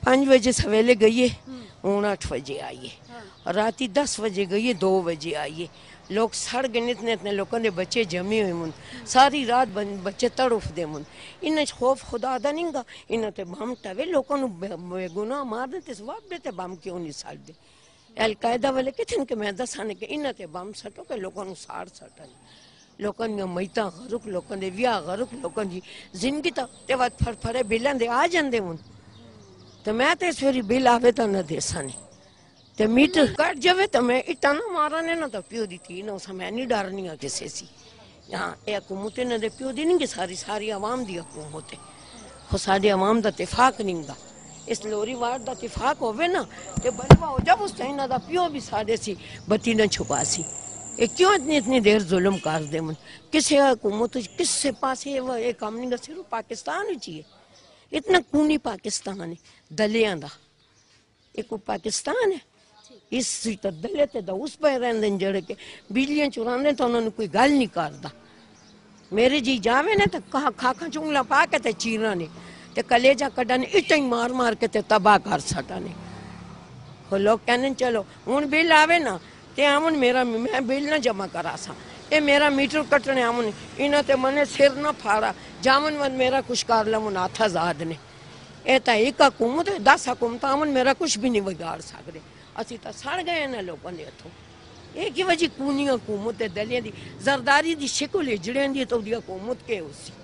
5 बजे सवेले गई है, हूँ 8 बजे आई है, राती 10 बजे गई है, 2 बजे आई है। लोग सड़ गए, इतने लोगों के बच्चे जमे हुए मुन, सारी रात बच्चे तड़फते मुन। इन खौफ खुदा दा नहीं गा, इन ते बम टवे लोगों गुनाह मार देते, स्वाब देते बम क्यों नहीं साड़ते। अलकायदा वाले कितने के मैं दसाने के इन ते बम सटो के लोगों साड़ सटन, लोगों ने मैता गरुक, लोगों ने विआह गरुक, लोगों की जिंदगी ते वत फड़फड़े बिलन दे आ जाते मुन। तो मैं तो इस वेरी बिल आवे तो न देसाने ते मीटर कट जावे तो मैं इतना ना मारा ने ना तो प्यो दी थी ना उस मैं नहीं डरनी है किसी सी। यहाँ ये हुकूमत ने दे प्यो दी नहीं कि सारी आवाम दी हुकूमत है, वो सारी आवाम दा इत्तेफाक नहीं गा। इस लोरी वार्ड दा इत्तेफाक होवे ना ते बलवा हो जब उस टाइम दा प्यो भी साढ़े सी बत्ती न छुपासी। ये क्यों इतनी देर जुल्म कर दे मन किसी हुकूमत किससे पास ये काम नहीं गा, सिर्फ पाकिस्तान चाहिए। इतना खूनी पाकिस्तान है दलिया दा, एक पाकिस्तान है इस दले ते उस पे रहंदे जड़े के बिजलियां चुराने तो उन्होंने कोई गल नहीं करता। मेरे जी जावे ने तो खाखा चुंगला पा के ते चीरा ने ते कलेजा कड्डन इट ही मार मार के ते तबाह कर सटा ने। लोग कहने चलो हूँ बिल आवे ना ते आमन मेरा मैं बिल ना जमा करा सा, ये मेरा मीटर कटने आमन इन्हें ते मने सिर ना फाड़ा जामन मन मेरा कुछ कर ला मुन हाथ आजाद ने। ये तो एक हुकूमत 10 हुकूमत आमन मेरा कुछ भी नहीं बिगाड़ सकते, असी तो सड़ गए ना लोगों ने इतों। एक ही वजह कूनी हुकूमत दलिया की जरदारी की शिकल हिजड़िया की तो हुकूमत के उसी